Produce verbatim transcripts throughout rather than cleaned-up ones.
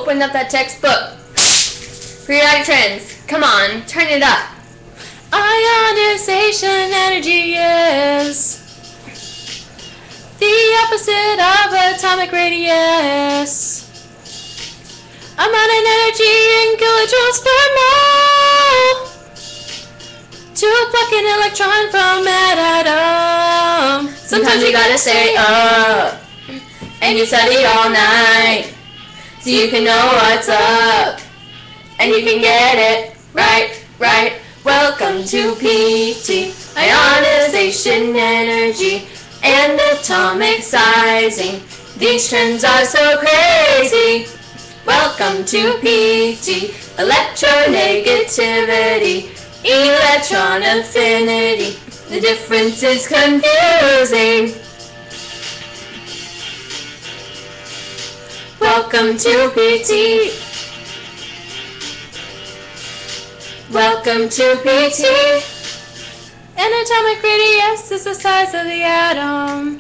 open up that textbook. Periodic trends. Come on, turn it up. Ionization energy is the opposite of atomic radius. Amount of energy in kilojoules per mole to pluck an electron from an atom. Sometimes you gotta stay up and you study all night so you can know what's up and you can get it right, right. Welcome to P T, ionization energy and atomic sizing. These trends are so crazy. Welcome to P T, electronegativity, electron affinity. The difference is confusing. Welcome to P T. Welcome to P T. An atomic radius is the size of the atom.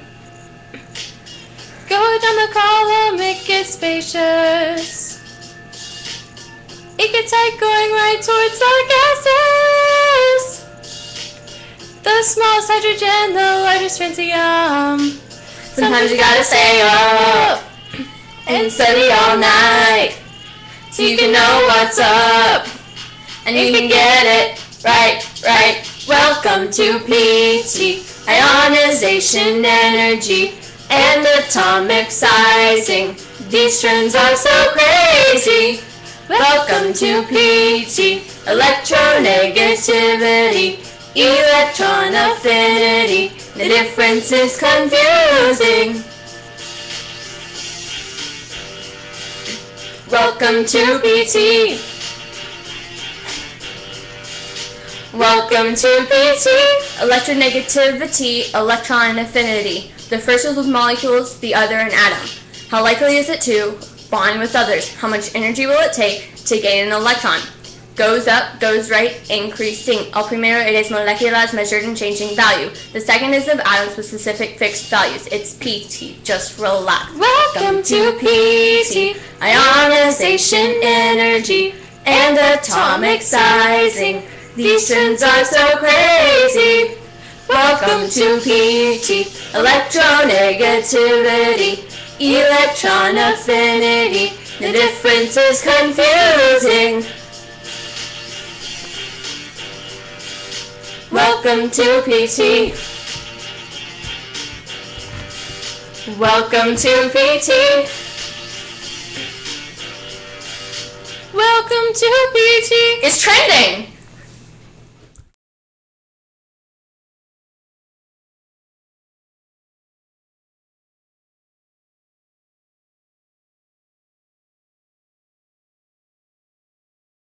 Go down the column, it gets spacious. It gets tight going right towards the gases. The smallest hydrogen, the largest francium. Sometimes you gotta stay up and study all night so you can know what's up and you can get it right, right. Welcome to P T, ionization energy and atomic sizing. These trends are so crazy. Welcome to P T, electronegativity, electron affinity. The difference is confusing. Welcome to P T. Welcome to P T, electronegativity, electron affinity. The first is with molecules, the other an atom. How likely is it to bond with others? How much energy will it take to gain an electron? Goes up, goes right, increasing. El primero, it is molecular as measured in changing value. The second is of atoms with specific fixed values. It's P T, just relax. Welcome to P T, ionization energy and atomic sizing. These trends are so crazy. Welcome to P T, electronegativity, electron affinity. The difference is confusing. Welcome to P T. Welcome to P T. Welcome to P T. It's trending.